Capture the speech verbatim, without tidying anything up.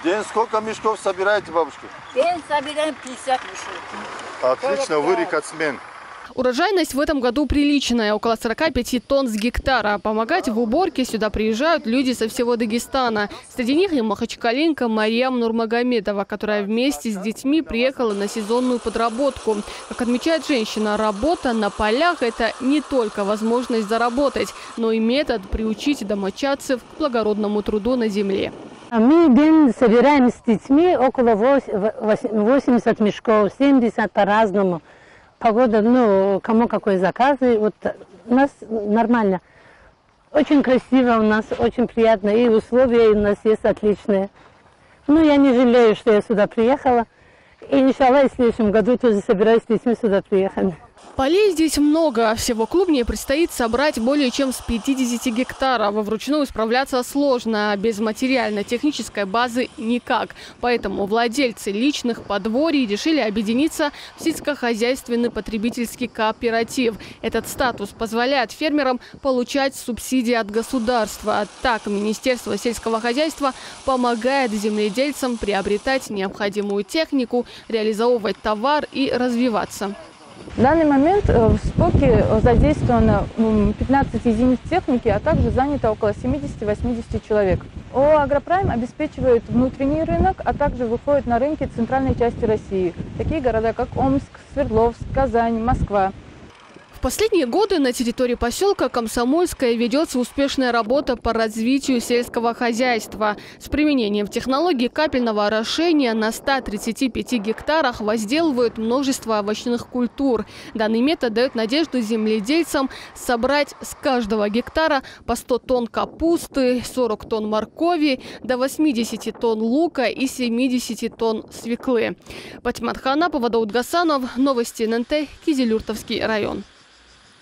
В день сколько мешков собираете, бабушка? В день собираем пятьдесят мешков. Отлично, вы рекордсмен. Урожайность в этом году приличная – около сорока пяти тонн с гектара. Помогать в уборке сюда приезжают люди со всего Дагестана. Среди них и махачкалинка Мариам Нурмагомедова, которая вместе с детьми приехала на сезонную подработку. Как отмечает женщина, работа на полях – это не только возможность заработать, но и метод приучить домочадцев к благородному труду на земле. Мы в день собираем с детьми около восьмидесяти мешков, семьдесят по-разному. Погода, ну, кому какой заказ, и вот у нас нормально. Очень красиво у нас, очень приятно, и условия у нас есть отличные. Ну, я не жалею, что я сюда приехала. И, иншаллах, в следующем году тоже собираюсь с детьми сюда приехать. Полей здесь много. Всего клубней предстоит собрать более чем с пятидесяти гектаров. Вручную справляться сложно. Без материально-технической базы никак. Поэтому владельцы личных подворий решили объединиться в сельскохозяйственный потребительский кооператив. Этот статус позволяет фермерам получать субсидии от государства. Так, Министерство сельского хозяйства помогает земледельцам приобретать необходимую технику, реализовывать товар и развиваться. В данный момент в СПОКе задействовано пятнадцать единиц техники, а также занято около семидесяти-восьмидесяти человек. ООО «Агропрайм» обеспечивает внутренний рынок, а также выходит на рынки центральной части России. Такие города, как Омск, Свердловск, Казань, Москва. В последние годы на территории поселка Комсомольская ведется успешная работа по развитию сельского хозяйства. С применением технологий капельного орошения на ста тридцати пяти гектарах возделывают множество овощных культур. Данный метод дает надежду земледельцам собрать с каждого гектара по сто тонн капусты, сорок тонн моркови, до восьмидесяти тонн лука и семидесяти тонн свеклы. Патимат Ханапова, Даут Гасанов, новости эн эн тэ, Кизилюртовский район.